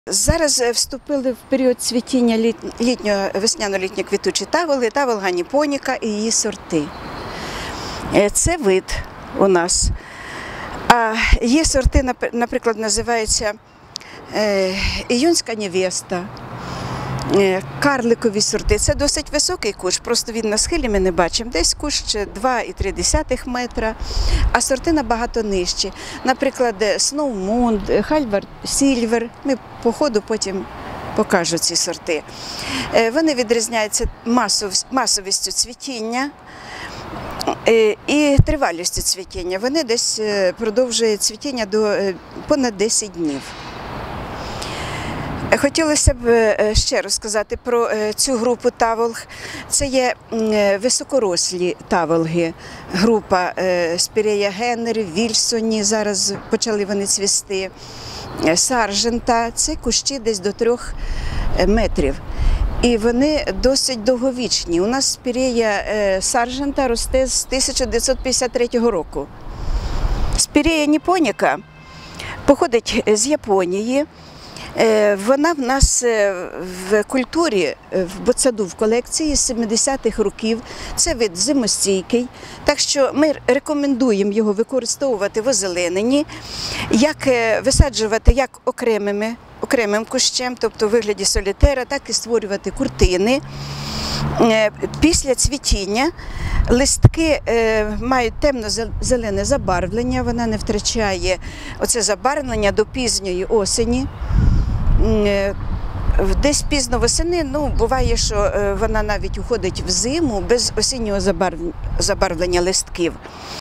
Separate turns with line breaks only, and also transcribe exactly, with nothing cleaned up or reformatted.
Зараз вступили в період цвітіння літнього, весняно-літньої квітучі таволи, тавол ганіпоніка і її сорти. Це вид у нас. А є сорти, наприклад, називаються іюнська невеста, карликові сорти. Це досить високий кущ, просто він на схилі ми не бачимо. Десь кущ два і три десятих метра, а сорти набагато нижчі. Наприклад, Сноумунд, Хальвард Сільвер. Ми по ходу потім покажу ці сорти. Вони відрізняються масовістю цвітіння і тривалістю цвітіння. Вони десь продовжують цвітіння до понад десять днів. Хотілося б ще розказати про цю групу таволг. Це є високорослі таволги, група Спірея Генері, Вільсоні, зараз почали вони цвісти, Саржента. Це кущі десь до трьох метрів. І вони досить довговічні. У нас Спірея Саржента росте з тисяча дев'ятсот п'ятдесят третього року. Спірея ніпоніка походить з Японії. Вона в нас в культурі, в ботсаду, в колекції з семидесятих років. Це вид зимостійкий, так що ми рекомендуємо його використовувати в озелененні, як висаджувати як окремими, окремим кущем, тобто у вигляді солітера, так і створювати куртини. Після цвітіння листки мають темно-зелене забарвлення, вона не втрачає оце забарвлення до пізньої осені. Десь пізно восени, ну, буває, що вона навіть уходить в зиму без осіннього забарвлення листків.